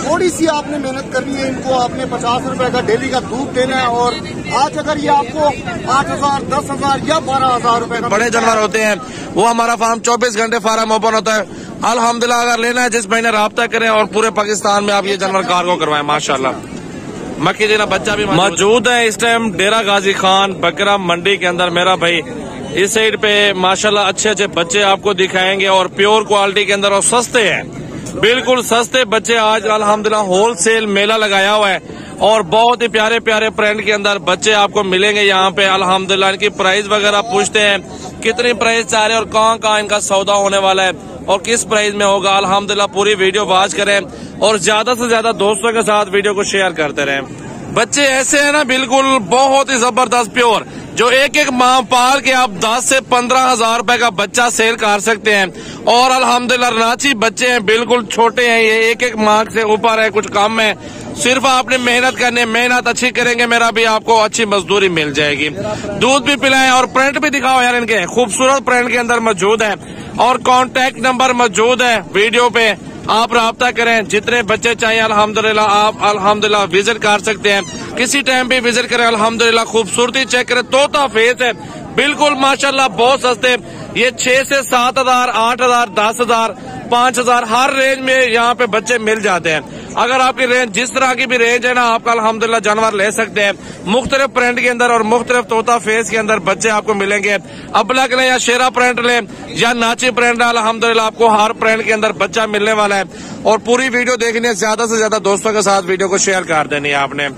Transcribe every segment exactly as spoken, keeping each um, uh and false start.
थोड़ी सी आपने मेहनत करनी है। इनको आपने पचास रुपए का डेली का दूध देना है और आज अगर ये आपको आठ हजार दस हजार या बारह हजार रूपये का बड़े जानवर होते हैं वो हमारा फार्म चौबीस घंटे फार्म ओपन होता है। अल्हम्दुलिल्लाह अगर लेना है जिस महीने राब्ता करें और पूरे पाकिस्तान में आप ये जानवर कार्गो करवाएं। माशाल्लाह मक्खी देना बच्चा भी मौजूद है इस टाइम डेरा गाजी खान बकरा मंडी के अंदर। मेरा भाई इस साइड पे माशाल्लाह अच्छे अच्छे बच्चे आपको दिखाएंगे और प्योर क्वालिटी के अंदर और सस्ते हैं, बिल्कुल सस्ते बच्चे। आज अल्हम्दुलिल्लाह होलसेल मेला लगाया हुआ है और बहुत ही प्यारे प्यारे ब्रांड के अंदर बच्चे आपको मिलेंगे यहाँ पे। अल्हम्दुलिल्लाह इनकी प्राइस वगैरह पूछते हैं कितनी प्राइस चाह रहे हैं और कहाँ कहाँ इनका सौदा होने वाला है और किस प्राइस में होगा। अल्हम्दुलिल्लाह पूरी वीडियो वॉच करें और ज्यादा से ज्यादा दोस्तों के साथ वीडियो को शेयर करते रहें। बच्चे ऐसे हैं ना बिल्कुल बहुत ही जबरदस्त प्योर, जो एक एक माह पाल के आप दस से पंद्रह हजार रूपये का बच्चा सेल कर सकते हैं। और अल्हम्दुलिल्लाह रांची बच्चे हैं, बिल्कुल छोटे हैं, ये एक एक माह से ऊपर है, कुछ कम है। सिर्फ आपने मेहनत करनी है, मेहनत अच्छी करेंगे मेरा भी आपको अच्छी मजदूरी मिल जाएगी। दूध भी पिलाएं और प्रिंट भी दिखाओ यार, इनके खूबसूरत प्रिंट के अंदर मौजूद है और कॉन्टेक्ट नंबर मौजूद है वीडियो पे, आप राब्ता करें। जितने बच्चे चाहिए अल्हम्दुलिल्लाह आप अल्हम्दुलिल्लाह विजिट कर सकते हैं, किसी टाइम भी विजिट करें। अल्हम्दुलिल्लाह खूबसूरती चेक करें, तोता फेस है बिल्कुल माशाल्लाह, बहुत सस्ते। ये छह से सात हजार आठ हजार दस हजार पांच हजार हर रेंज में यहाँ पे बच्चे मिल जाते हैं। अगर आपकी रेंज जिस तरह की भी रेंज है ना, आपका अल्हम्दुलिल्लाह जानवर ले सकते हैं। मुख्तलिफ प्रिंट के अंदर और मुख्तलिफ तोता फेस के अंदर बच्चे आपको मिलेंगे। अबलक लें या शेरा प्रिंट लें या नाची प्रिंट, अल्हम्दुलिल्लाह आपको हर प्रिंट के अंदर बच्चा मिलने वाला है। और पूरी वीडियो देखनी है, ज्यादा से ज्यादा दोस्तों के साथ वीडियो को शेयर कर देनी है आपने।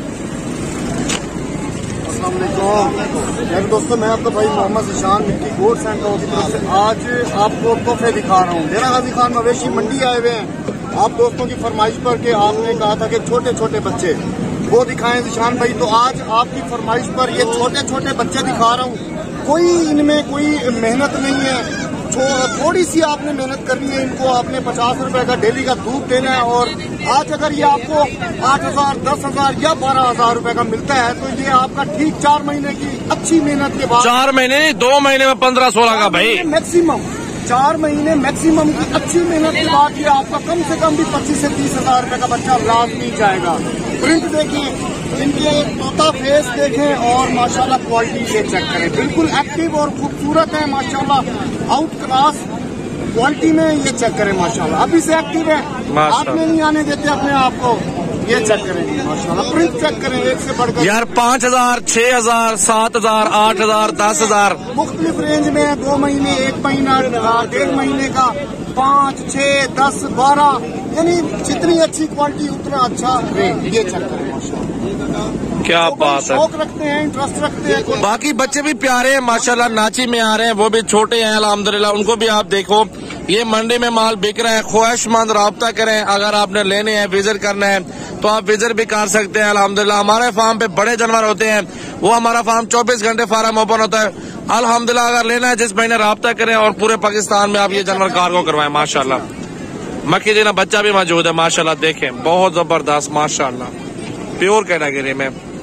दोस्तों मैं आपका भाई मोहम्मद ईशान मिट्टी गोड सेंटर की तरफ से आज आपको तोहफे दिखा रहा हूँ। डेरा गाजी खान मवेशी मंडी आए हुए हैं आप दोस्तों की फरमाइश पर के आपने कहा था कि छोटे छोटे बच्चे वो दिखाएं ईशान भाई, तो आज आपकी फरमाइश पर ये छोटे छोटे बच्चे दिखा रहा हूँ। कोई इनमें कोई मेहनत नहीं है, थोड़ी सी आपने मेहनत करनी है। इनको आपने पचास रुपए का डेली का दूध देना है और आज अगर ये आपको आठ हजार दस हजार या बारह हजार रूपये का मिलता है तो ये आपका ठीक चार महीने की अच्छी मेहनत के बाद, चार महीने नहीं दो महीने में पंद्रह सोलह का भाई मैक्सिमम चार महीने मैक्सिमम की अच्छी मेहनत के बाद ये आपका कम से कम भी पच्चीस से तीस हजार रूपये का बच्चा लाजमी जाएगा। प्रिंट देखें, इनके तोता फेस देखें और माशाल्लाह क्वालिटी ये चेक करें, बिल्कुल एक्टिव और खूबसूरत है माशाल्लाह। आउट क्लास क्वालिटी में ये चेक करें माशाल्लाह। अभी से एक्टिव है, आपने नहीं आने देते अपने आप को, ये चेक करें माशाल्लाह। प्रिंट चेक करें एक से बढ़कर यार पाँच हजार छह हजार सात हजार आठ हजार दस हजार मुख्तलिफ रेंज में, दो महीने एक महीना डेढ़ महीने का, पाँच छह दस बारह, यानी जितनी अच्छी क्वालिटी उतना अच्छा रेट, ये चेक करें माशाल्लाह। क्या बात है, शौक रखते हैं, इंटरेस्ट रखते हैं। बाकी बच्चे भी प्यारे हैं माशाल्लाह, नाची में आ रहे हैं, वो भी छोटे हैं अल्हम्दुलिल्लाह, उनको भी आप देखो। ये मंडी में माल बिक रहा है, ख्वाहिशमंद राब्ता करें। अगर आपने लेने हैं विजिट करना है तो आप विजिट भी कर सकते हैं। अल्हम्दुलिल्लाह हमारे फार्म पे बड़े जानवर होते हैं, वो हमारा फार्म चौबीस घंटे फार्म ओपन होता है। अल्हम्दुलिल्लाह अगर लेना है जिस महीने राब्ता करें और पूरे पाकिस्तान में आप ये जानवर कार्गो करवाएं। माशाल्लाह मक्खी देना बच्चा भी मौजूद है माशाल्लाह, देखें बहुत जबरदस्त माशाल्लाह, प्योर कैटेगरी में।